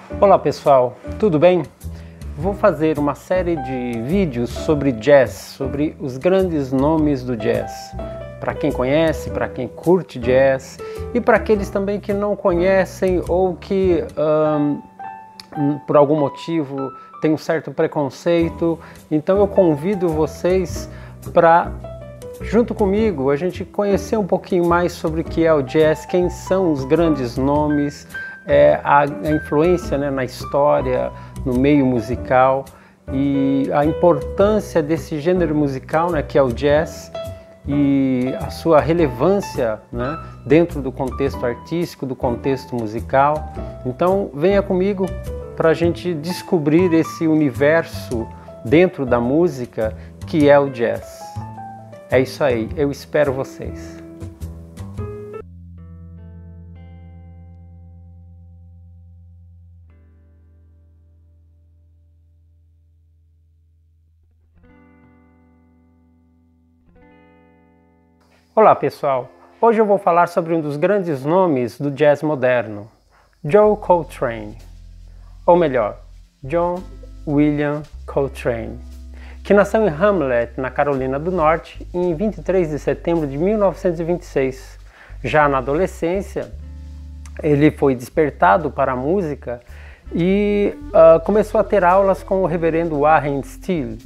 Olá pessoal, tudo bem? Vou fazer uma série de vídeos sobre jazz, sobre os grandes nomes do jazz. Para quem conhece, para quem curte jazz e para aqueles também que não conhecem ou que por algum motivo tem um certo preconceito. Então eu convido vocês para, junto comigo, a gente conhecer um pouquinho mais sobre o que é o jazz, quem são os grandes nomes, a influência, né, na história, no meio musical e a importância desse gênero musical, né, que é o jazz, e a sua relevância, né, dentro do contexto artístico, do contexto musical. Então venha comigo para a gente descobrir esse universo dentro da música que é o jazz. É isso aí, eu espero vocês. Olá pessoal, hoje eu vou falar sobre um dos grandes nomes do jazz moderno, John Coltrane, ou melhor, John William Coltrane, que nasceu em Hamlet, na Carolina do Norte, em 23 de setembro de 1926. Já na adolescência, ele foi despertado para a música e começou a ter aulas com o reverendo Warren Steele.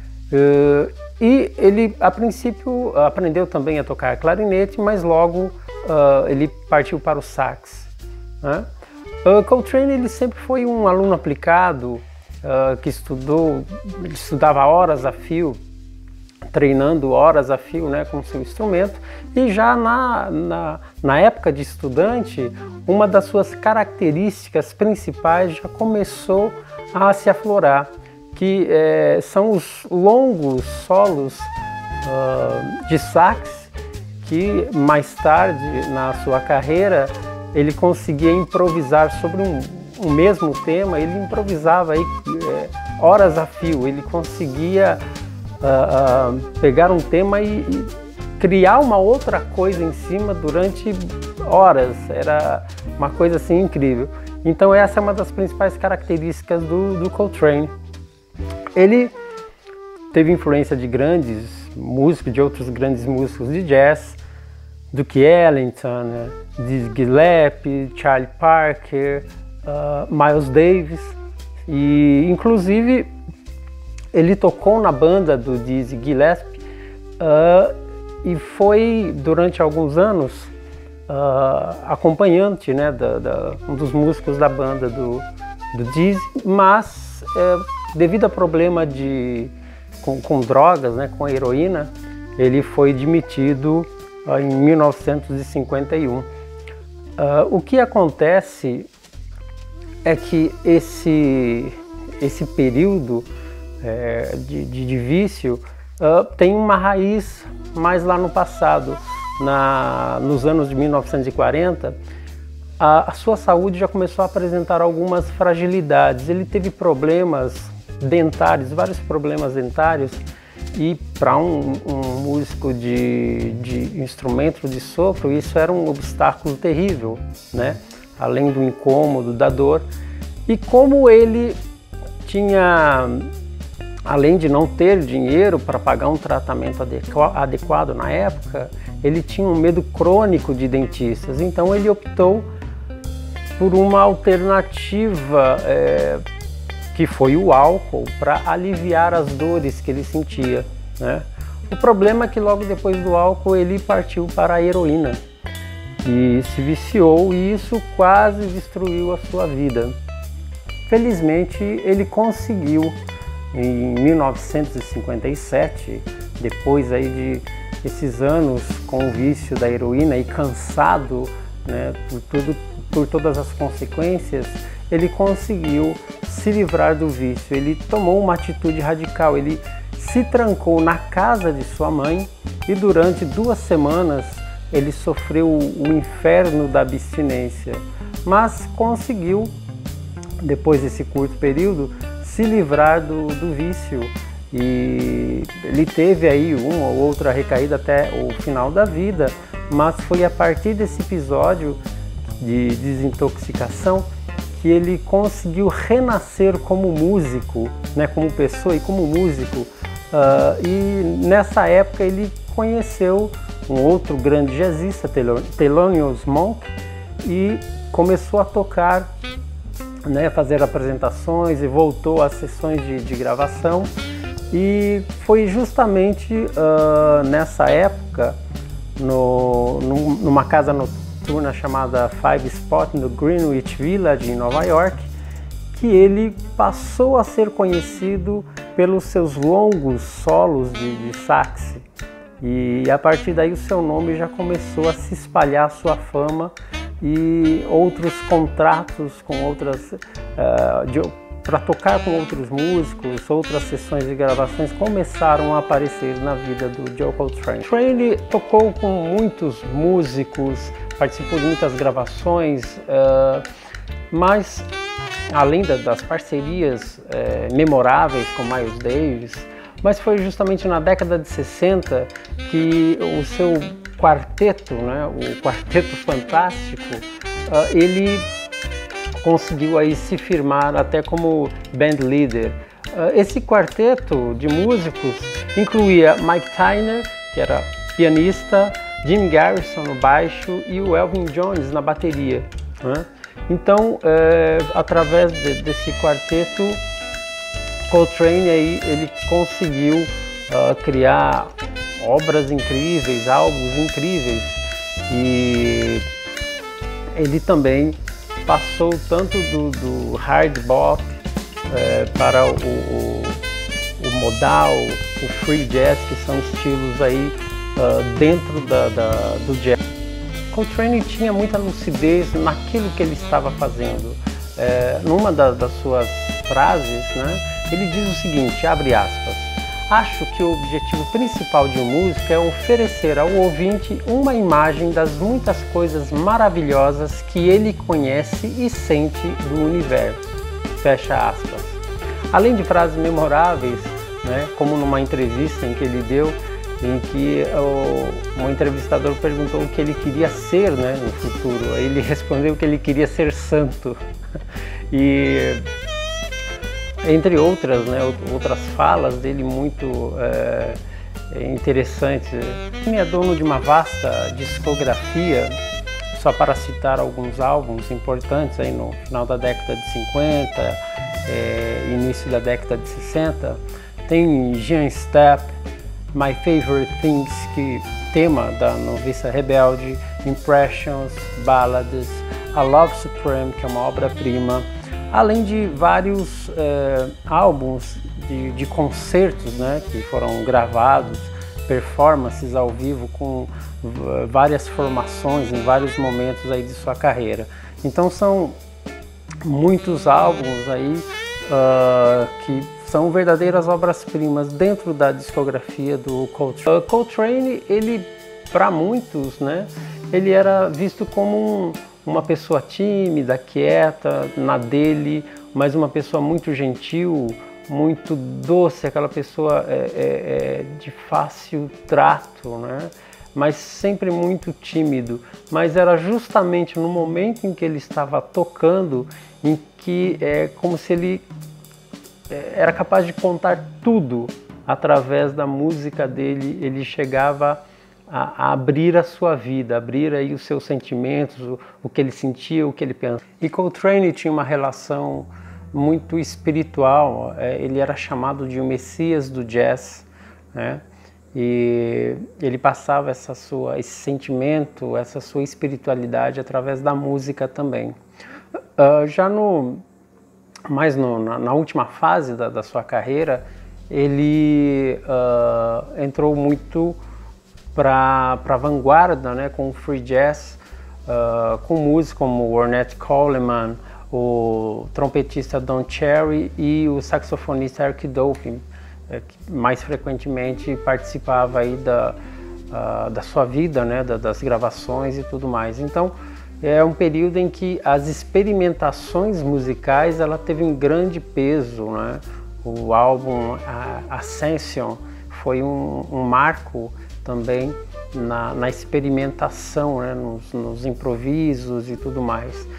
E ele, a princípio, aprendeu também a tocar clarinete, mas logo ele partiu para o sax, né? Coltrane, ele sempre foi um aluno aplicado, que ele estudava horas a fio, treinando horas a fio, né, com seu instrumento, e já na época de estudante, uma das suas características principais já começou a se aflorar, que são os longos solos de sax, que mais tarde na sua carreira ele conseguia improvisar sobre um mesmo tema. Ele improvisava aí, horas a fio, ele conseguia pegar um tema e criar uma outra coisa em cima durante horas. Era uma coisa assim incrível. Então essa é uma das principais características do Coltrane. Ele teve influência de grandes músicos, de outros grandes músicos de jazz, Duke Ellington, Dizzy Gillespie, Charlie Parker, Miles Davis, e inclusive ele tocou na banda do Dizzy Gillespie e foi durante alguns anos acompanhante, né, um dos músicos da banda do Dizzy, mas devido a problema com drogas, né, com a heroína, ele foi demitido em 1951. O que acontece é que esse período de vício tem uma raiz mais lá no passado. Nos anos de 1940, a sua saúde já começou a apresentar algumas fragilidades. Ele teve problemas dentários, vários problemas dentários, e para um músico de instrumento de sopro, isso era um obstáculo terrível, né? Além do incômodo, da dor. E como ele tinha, além de não ter dinheiro para pagar um tratamento adequado na época, ele tinha um medo crônico de dentistas. Então ele optou por uma alternativa que foi o álcool, para aliviar as dores que ele sentia, né? O problema é que logo depois do álcool ele partiu para a heroína e se viciou, e isso quase destruiu a sua vida. Felizmente ele conseguiu, em 1957, depois aí de esses anos com o vício da heroína e cansado, né, por todas as consequências, ele conseguiu se livrar do vício. Ele tomou uma atitude radical, ele se trancou na casa de sua mãe e durante 2 semanas ele sofreu o inferno da abstinência, mas conseguiu, depois desse curto período, se livrar do vício, e ele teve aí uma ou outra recaída até o final da vida, mas foi a partir desse episódio de desintoxicação que ele conseguiu renascer como músico, né, como pessoa e como músico. E nessa época ele conheceu um outro grande jazzista, Thelonious Monk, e começou a tocar, né, fazer apresentações, e voltou às sessões de gravação. E foi justamente nessa época, numa casa noturna chamada Five Spot no Greenwich Village, em Nova York, que ele passou a ser conhecido pelos seus longos solos de sax. E a partir daí o seu nome já começou a se espalhar, a sua fama, e outros contratos com outras para tocar com outros músicos, outras sessões de gravações começaram a aparecer na vida do Joe Coltrane. Coltrane tocou com muitos músicos, participou de muitas gravações, mas além das parcerias memoráveis com Miles Davis, mas foi justamente na década de 60 que o seu quarteto, né, o Quarteto Fantástico, ele conseguiu aí se firmar até como band leader. Esse quarteto de músicos incluía Mike Tyner, que era pianista, Jim Garrison no baixo e o Elvin Jones na bateria, né? Então, através desse quarteto, Coltrane aí, ele conseguiu criar obras incríveis, álbuns incríveis, e ele também passou tanto do hard bop para o modal, o free jazz, que são estilos aí dentro do jazz. Coltrane tinha muita lucidez naquilo que ele estava fazendo. Numa das suas frases, né, ele diz o seguinte, abre aspas: "Acho que o objetivo principal de um músico é oferecer ao ouvinte uma imagem das muitas coisas maravilhosas que ele conhece e sente do universo." Fecha aspas. Além de frases memoráveis, né, como numa entrevista em que ele deu, em que um entrevistador perguntou o que ele queria ser, né, no futuro. Aí ele respondeu que ele queria ser santo. E entre outras, né, outras falas dele muito interessantes. Ele é dono de uma vasta discografia, só para citar alguns álbuns importantes aí no final da década de 50, início da década de 60. Tem Giant Step, My Favorite Things, que tema da Noviça Rebelde, Impressions, Ballads, A Love Supreme, que é uma obra-prima, além de vários álbuns de concertos, né, que foram gravados, performances ao vivo com várias formações em vários momentos aí de sua carreira. Então são muitos álbuns aí que são verdadeiras obras-primas dentro da discografia do Coltrane. Coltrane, ele, para muitos, né, ele era visto como uma pessoa tímida, quieta, na dele, mas uma pessoa muito gentil, muito doce, aquela pessoa de fácil trato, né? Mas sempre muito tímido. Mas era justamente no momento em que ele estava tocando, em que é como se ele era capaz de contar tudo através da música dele. Ele chegava a abrir a sua vida, abrir aí os seus sentimentos, o que ele sentia, o que ele pensava. E Coltrane tinha uma relação muito espiritual. Ele era chamado de o Messias do jazz, né? E ele passava esse sentimento, essa sua espiritualidade através da música também. Já na última fase da sua carreira, ele entrou muito para a vanguarda, né, com o free jazz, com músicos como Ornette Coleman, o trompetista Don Cherry e o saxofonista Eric Dolphy, que mais frequentemente participava aí da sua vida, né, das gravações e tudo mais. Então é um período em que as experimentações musicais ela teve um grande peso, né? O álbum Ascension foi um marco também na experimentação, né, nos improvisos e tudo mais.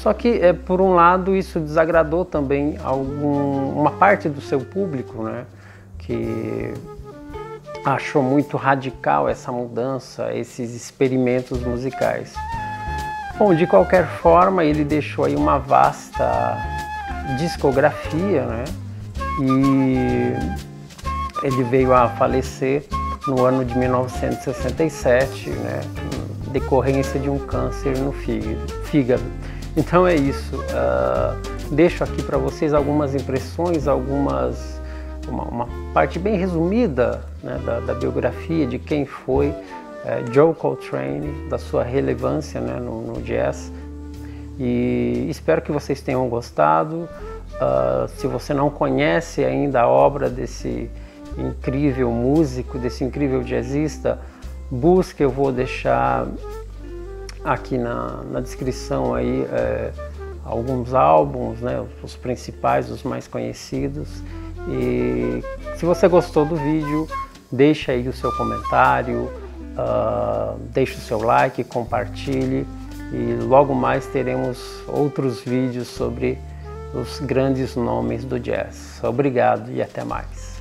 Só que, por um lado, isso desagradou também uma parte do seu público, né, que achou muito radical essa mudança, esses experimentos musicais. Bom, de qualquer forma, ele deixou aí uma vasta discografia, né, e ele veio a falecer no ano de 1967, né, decorrência de um câncer no fígado. Então é isso, deixo aqui para vocês algumas impressões, uma parte bem resumida, né, da biografia de quem foi Joe Coltrane, da sua relevância, né, no jazz, e espero que vocês tenham gostado. Se você não conhece ainda a obra desse incrível músico, desse incrível jazzista, busque, eu vou deixar aqui na descrição aí alguns álbuns, né, os principais, os mais conhecidos. E se você gostou do vídeo, deixa aí o seu comentário, deixe o seu like, compartilhe, e logo mais teremos outros vídeos sobre os grandes nomes do jazz. Obrigado e até mais.